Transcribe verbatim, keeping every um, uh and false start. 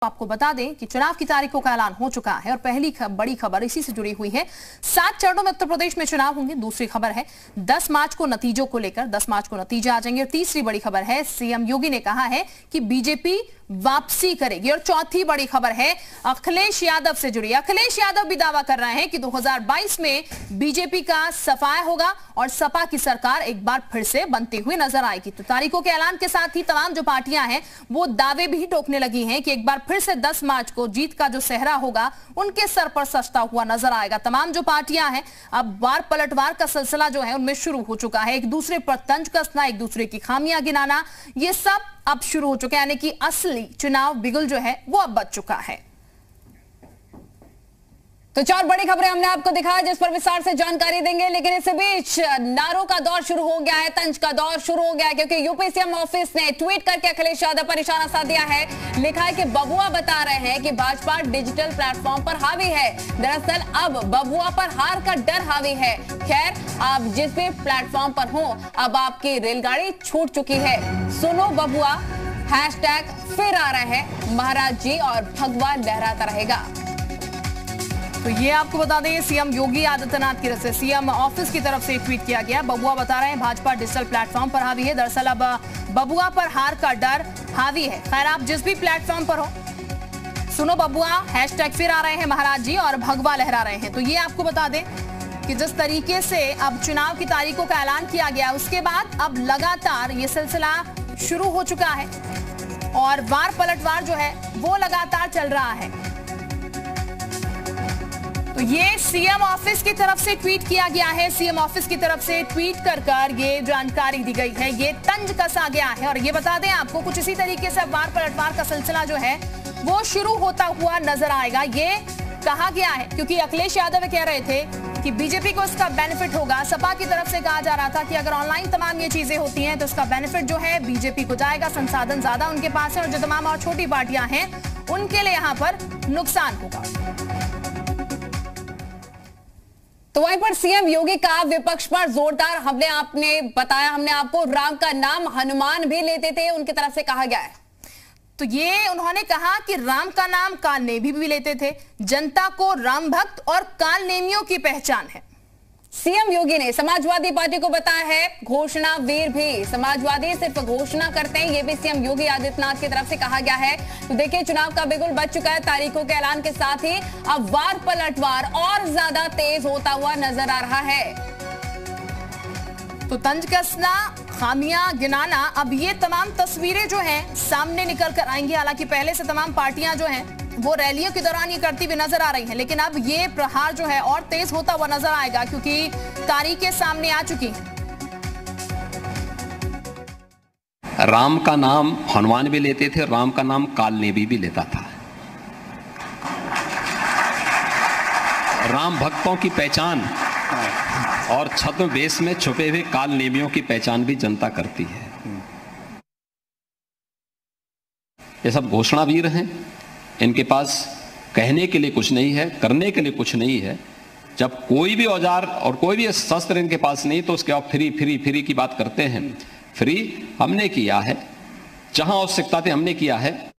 आपको बता दें कि चुनाव की तारीखों का ऐलान हो चुका है और पहली खब, बड़ी खबर इसी से जुड़ी हुई है। सात चरणों में उत्तर प्रदेश में चुनाव होंगे। दूसरी खबर है दस मार्च को नतीजों को लेकर दस मार्च को नतीजे आ जाएंगे। और तीसरी बड़ी खबर है सीएम योगी ने कहा है कि बीजेपी वापसी करेगी। और चौथी बड़ी खबर है अखिलेश यादव से जुड़ी। अखिलेश यादव भी दावा कर रहे हैं कि दो हज़ार बाईस में बीजेपी का सफाया होगा और सपा की सरकार एक बार फिर से बनती हुई नजर आएगी। तो तारीखों के ऐलान के साथ ही तमाम जो पार्टियां हैं वो दावे भी ठोकने लगी हैं कि एक बार फिर से दस मार्च को जीत का जो सेहरा होगा उनके सर पर सजता हुआ नजर आएगा। तमाम जो पार्टियां हैं अब वार पलटवार का सिलसिला जो है उनमें शुरू हो चुका है। एक दूसरे पर तंज कसना, एक दूसरे की खामियां गिनाना, ये सब अब शुरू हो चुके हैं। यानी कि असली चुनाव बिगुल जो है वो अब बच चुका है। तो चार बड़ी खबरें हमने आपको दिखाया जिस पर विस्तार से जानकारी देंगे, लेकिन इस बीच नारों का दौर शुरू हो गया है, तंज का दौर शुरू हो गया है, क्योंकि यूपी सीएम ऑफिस ने ट्वीट करके अखिलेश यादव पर निशाना साध दिया है। लिखा है कि बबुआ बता रहे हैं कि भाजपा डिजिटल प्लेटफॉर्म पर हावी है। दरअसल अब बबुआ पर हार का डर हावी है। खैर, आप जिस भी प्लेटफॉर्म पर हो अब आपकी रेलगाड़ी छूट चुकी है। सुनो बबुआ हैशटैग फिर आ रहे हैं महाराज जी और भगवा लहराता रहेगा। तो ये आपको बता दें सीएम योगी आदित्यनाथ की तरफ से सीएम ऑफिस की तरफ से ट्वीट किया गया। बबुआ बता रहे हैं भाजपा डिजिटल प्लेटफॉर्म पर हावी है। दरअसल अब बबुआ पर हार का डर हावी है। खैर, आप जिस भी प्लेटफॉर्म पर हो सुनो बबुआ हैशटैग फिर आ रहे हैं महाराज जी और भगवा लहरा रहे हैं। तो ये आपको बता दें कि जिस तरीके से अब चुनाव की तारीखों का ऐलान किया गया उसके बाद अब लगातार ये सिलसिला शुरू हो चुका है और वार पलटवार जो है वो लगातार चल रहा है। तो ये सीएम ऑफिस की तरफ से ट्वीट किया गया है। सीएम ऑफिस की तरफ से ट्वीट कर कर ये जानकारी दी गई है, ये तंज कसा गया है। और ये बता दें आपको कुछ इसी तरीके से वार पलटवार का सिलसिला जो है वो शुरू होता हुआ नजर आएगा। ये कहा गया है क्योंकि अखिलेश यादव कह रहे थे कि बीजेपी को इसका बेनिफिट होगा। सपा की तरफ से कहा जा रहा था कि अगर ऑनलाइन तमाम ये चीजें होती हैं तो इसका बेनिफिट जो है बीजेपी को जाएगा, संसाधन ज्यादा उनके पास है और जो तमाम और छोटी पार्टियां हैं उनके लिए यहां पर नुकसान होगा। तो वहीं पर सीएम योगी का विपक्ष पर जोरदार हमले। आपने बताया हमने आपको राम का नाम हनुमान भी लेते थे, उनकी तरफ से कहा गया है। तो ये उन्होंने कहा कि राम का नाम कालनेमी भी लेते थे। जनता को राम भक्त और कालनेमियों की पहचान है। सीएम योगी ने समाजवादी पार्टी को बताया है घोषणा वीर भी। समाजवादी सिर्फ घोषणा करते हैं, ये भी सीएम योगी आदित्यनाथ की तरफ से कहा गया है। तो देखिए चुनाव का बिगुल बच चुका है। तारीखों के ऐलान के साथ ही अब वार पलटवार और ज्यादा तेज होता हुआ नजर आ रहा है। तो तंज कसना, खामियां गिनाना, अब ये तमाम तस्वीरें जो हैं सामने निकल कर आएंगी। हालांकि पहले से तमाम पार्टियां जो हैं वो रैलियों के दौरान ये करती हुई नजर आ रही हैं, लेकिन अब ये प्रहार जो है और तेज होता हुआ नजर आएगा क्योंकि तारीखें सामने आ चुकी हैं। राम का नाम हनुमान भी लेते थे, राम का नाम कालनेमी भी लेता था। राम भक्तों की पहचान और छद्मवेश में छुपे हुए कालनेमियों की पहचान भी जनता करती है। ये सब घोषणावीर हैं, इनके पास कहने के लिए कुछ नहीं है, करने के लिए कुछ नहीं है। जब कोई भी औजार और कोई भी शस्त्र इनके पास नहीं तो उसके बाद फ्री फ्री फ्री की बात करते हैं। फ्री हमने किया है, जहां आवश्यकता थी हमने किया है।